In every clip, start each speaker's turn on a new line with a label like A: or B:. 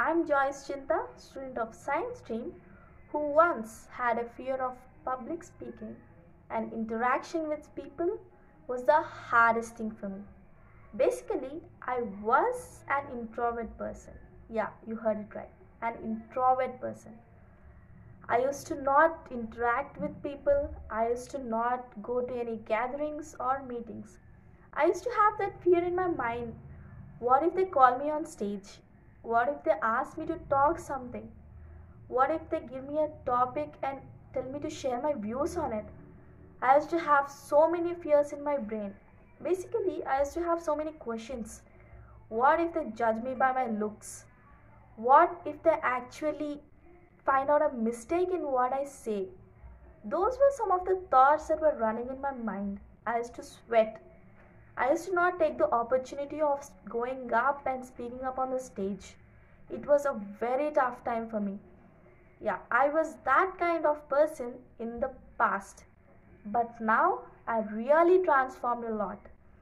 A: I'm Joyce Chinta, student of science stream, who once had a fear of public speaking, and interaction with people was the hardest thing for me. Basically, I was an introvert person. Yeah, you heard it right. An introvert person. I used to not interact with people. I used to not go to any gatherings or meetings. I used to have that fear in my mind. What if they call me on stage? What if they ask me to talk something? What if they give me a topic and tell me to share my views on it? I used to have so many fears in my brain. Basically, I used to have so many questions. What if they judge me by my looks? What if they actually find out a mistake in what I say? Those were some of the thoughts that were running in my mind. I used to sweat. I used to not take the opportunity of going up and speaking up on the stage. It was a very tough time for me. Yeah, I was that kind of person in the past. But now I really transformed a lot.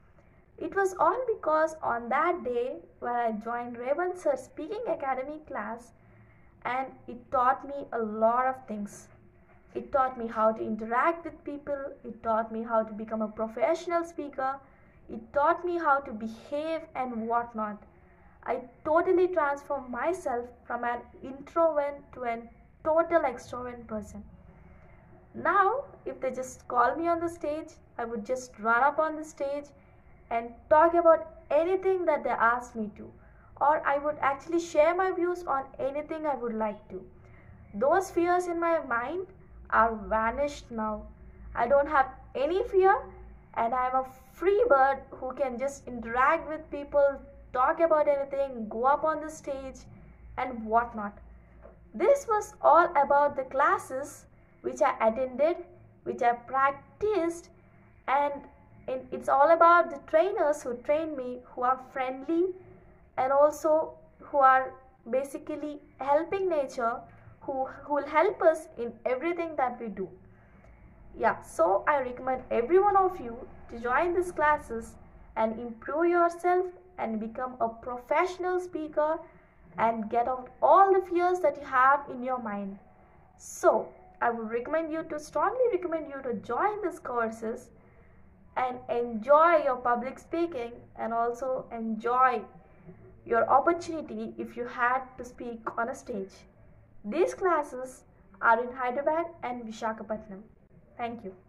A: It was all because on that day when I joined Revan Sir Speaking Academy class, and it taught me a lot of things. It taught me how to interact with people, it taught me how to become a professional speaker, it taught me how to behave and whatnot. I totally transformed myself from an introvert to a total extrovert person. Now, if they just call me on the stage, I would just run up on the stage and talk about anything that they ask me to. Or I would actually share my views on anything I would like to. Those fears in my mind are vanished now. I don't have any fear, and I am a free bird who can just interact with people, talk about anything, go up on the stage, and whatnot. This was all about the classes which I attended, which I practiced, and it's all about the trainers who train me, who are friendly and also who are basically helping nature, who will help us in everything that we do. Yeah, so I recommend every one of you to join these classes and improve yourself and become a professional speaker and get out all the fears that you have in your mind. So I would strongly recommend you to join these courses and enjoy your public speaking and also enjoy your opportunity if you had to speak on a stage. These classes are in Hyderabad and Visakhapatnam. Thank you.